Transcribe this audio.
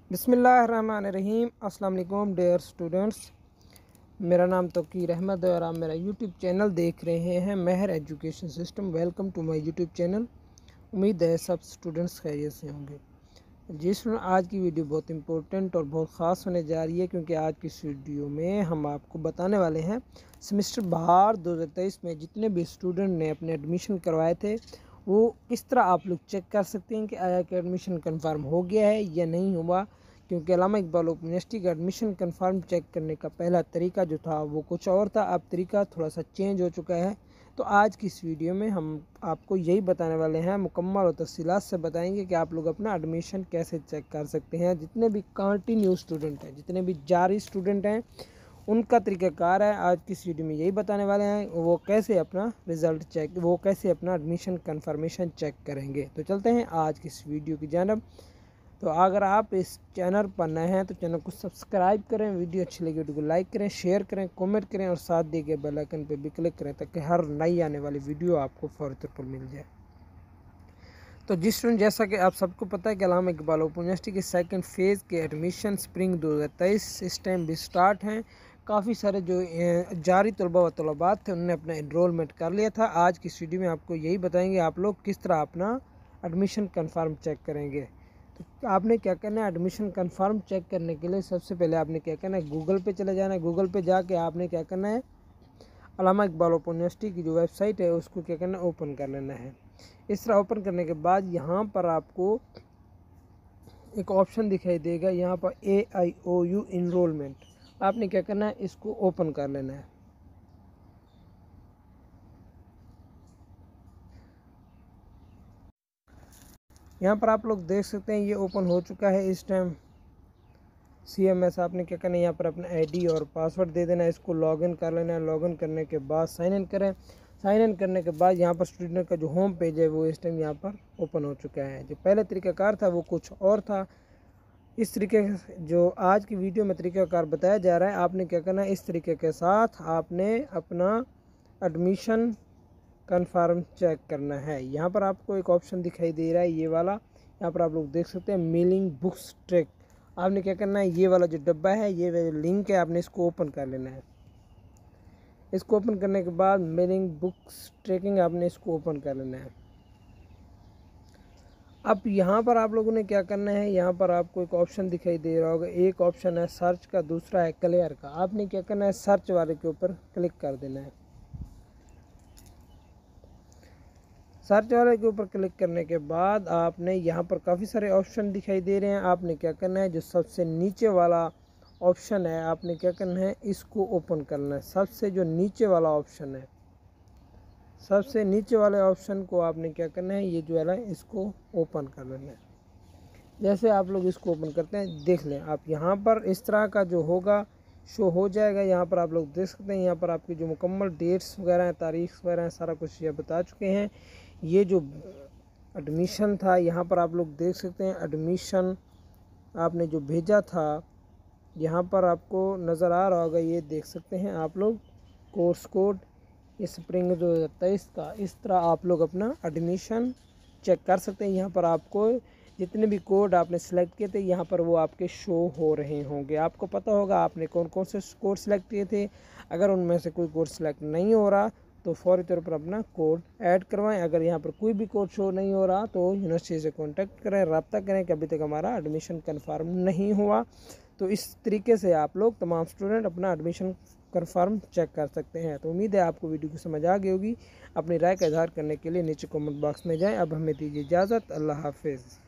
बिस्मिल्लाहिर्रहमानिर्रहीम। अस्सलाम वालेकुम डियर स्टूडेंट्स, मेरा नाम तौकीर अहमद है और आप मेरा यूट्यूब चैनल देख रहे हैं Mehar education system. Welcome to my YouTube channel. उम्मीद है सब स्टूडेंट्स खैरियत से होंगे। जी स्टूडेंट, आज की वीडियो बहुत इंपॉर्टेंट और बहुत ख़ास होने जा रही है, क्योंकि आज की इस वीडियो में हम आपको बताने वाले हैं सेमेस्टर बाहर 2023 में जितने भी स्टूडेंट ने अपने एडमिशन करवाए थे वो किस तरह आप लोग चेक कर सकते हैं कि आया कि एडमिशन कंफर्म हो गया है या नहीं हुआ। क्योंकि अल्लामा इकबाल ओपन यूनिवर्सिटी का एडमिशन कंफर्म चेक करने का पहला तरीका जो था वो कुछ और था, अब तरीका थोड़ा सा चेंज हो चुका है। तो आज की इस वीडियो में हम आपको यही बताने वाले हैं, मुकम्मल और तफसीलात से बताएंगे कि आप लोग अपना एडमिशन कैसे चेक कर सकते हैं। जितने भी कंटिन्यू स्टूडेंट हैं, जितने भी जारी स्टूडेंट हैं, उनका तरीक़ाकार है आज की इस वीडियो में यही बताने वाले हैं, वो कैसे अपना रिज़ल्ट चेक, वो कैसे अपना एडमिशन कन्फर्मेशन चेक करेंगे। तो चलते हैं आज की इस वीडियो की जानब। तो अगर आप इस चैनल पर नए हैं तो चैनल को सब्सक्राइब करें, वीडियो अच्छी लगी वीडियो को लाइक करें, शेयर करें, कमेंट करें और साथ दिए गए बेल आइकन पर भी क्लिक करें ताकि हर नई आने वाली वीडियो आपको फ़ौरी तौर पर मिल जाए। तो जिस स्टूडेंट, जैसा कि आप सबको पता है कि अल्लामा इकबाल ओपन यूनिवर्सिटी के सेकंड फेज़ के एडमिशन स्प्रिंग 2023 इस टाइम भी स्टार्ट हैं। काफ़ी सारे जो जारी तलबा व तलबात थे उन्होंने अपना एनरोलमेंट कर लिया था। आज की इस वीडियो में आपको यही बताएंगे आप लोग किस तरह अपना एडमिशन कन्फर्म चेक करेंगे। तो आपने क्या करना है, एडमिशन कंफर्म चेक करने के लिए सबसे पहले आपने क्या करना है, गूगल पे चले जाना है। गूगल पे जाके आपने क्या करना है, अल्लामा इकबाल ओपन यूनिवर्सिटी की जो वेबसाइट है उसको क्या करना है, ओपन कर लेना है। इस तरह ओपन करने के बाद यहाँ पर आपको एक ऑप्शन दिखाई देगा, यहाँ पर AIOU इनरोलमेंट। आपने क्या करना है, इसको ओपन कर लेना है। यहाँ पर आप लोग देख सकते हैं ये ओपन हो चुका है इस टाइम। CMS आपने क्या करना है, यहाँ पर अपना ID और पासवर्ड दे देना है, इसको लॉगिन कर लेना है। लॉगिन करने के बाद साइन इन करें। साइन इन करने के बाद यहाँ पर स्टूडेंट का जो होम पेज है वो इस टाइम यहाँ पर ओपन हो चुका है। जो पहले तरीक़ाकार था वो कुछ और था। इस तरीके जो आज की वीडियो में तरीक़ाकार बताया जा रहा है, आपने क्या करना है, इस तरीके के साथ आपने अपना एडमिशन कन्फर्म चेक करना है। यहाँ पर आपको एक ऑप्शन दिखाई दे रहा है ये वाला, यहाँ पर आप लोग देख सकते हैं मेलिंग बुक्स ट्रैक। आपने क्या करना है, ये वाला जो डब्बा है, ये लिंक है, आपने इसको ओपन कर लेना है। इसको ओपन करने के बाद मेलिंग बुक्स ट्रैकिंग आपने इसको ओपन कर लेना है। अब यहाँ पर आप लोगों ने क्या करना है, यहाँ पर आपको एक ऑप्शन दिखाई दे रहा होगा, एक ऑप्शन है सर्च का, दूसरा है क्लियर का। आपने क्या करना है, सर्च वाले के ऊपर क्लिक कर देना है। सर्च वाले के ऊपर क्लिक करने के बाद आपने यहाँ पर काफ़ी सारे ऑप्शन दिखाई दे रहे हैं। आपने क्या करना है, जो सबसे नीचे वाला ऑप्शन है आपने क्या करना है, इसको ओपन करना है। सबसे जो नीचे वाला ऑप्शन है, सबसे नीचे वाले ऑप्शन को आपने क्या करना है, ये जो है ना इसको ओपन कर लेना है। जैसे आप लोग इसको ओपन करते हैं, देख लें आप यहाँ पर इस तरह का जो होगा शो हो जाएगा। यहाँ पर आप लोग देख सकते हैं, यहाँ पर आपकी जो मुकम्मल डेट्स वगैरह हैं, तारीख वगैरह हैं, सारा कुछ ये बता चुके हैं। ये जो एडमिशन था यहाँ पर आप लोग देख सकते हैं, एडमिशन आपने जो भेजा था यहाँ पर आपको नज़र आ रहा होगा, ये देख सकते हैं आप लोग कोर्स कोड स्प्रिंग 2023 का। इस तरह आप लोग अपना एडमिशन चेक कर सकते हैं। यहाँ पर आपको जितने भी कोड आपने सेलेक्ट किए थे यहाँ पर वो आपके शो हो रहे होंगे। आपको पता होगा आपने कौन कौन से कोड सेलेक्ट किए थे। अगर उनमें से कोई कोड सेलेक्ट नहीं हो रहा तो फ़ौरी तौर पर अपना कोड ऐड करवाएं। अगर यहाँ पर कोई भी कोड शो नहीं हो रहा तो यूनिवर्सिटी से कांटेक्ट करें, रब्ता करें कि अभी तक हमारा एडमिशन कंफर्म नहीं हुआ। तो इस तरीके से आप लोग तमाम स्टूडेंट अपना एडमिशन कंफर्म चेक कर सकते हैं। तो उम्मीद है आपको वीडियो की समझ आ गई होगी। अपनी राय का इजहार करने के लिए नीचे कमेंट बॉक्स में जाएं। अब हमें दीजिए इजाज़त। अल्लाह हाफिज़।